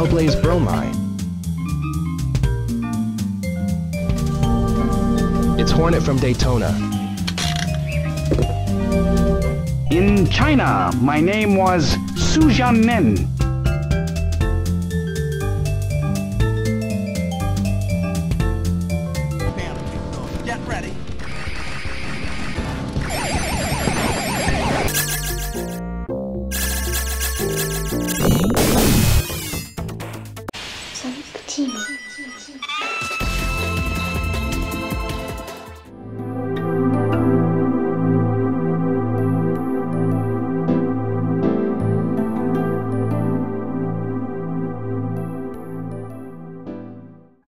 Trailblaze Bromine. It's Hornet from Daytona. In China, my name was Su Jianmen. Get ready. Sonic Team.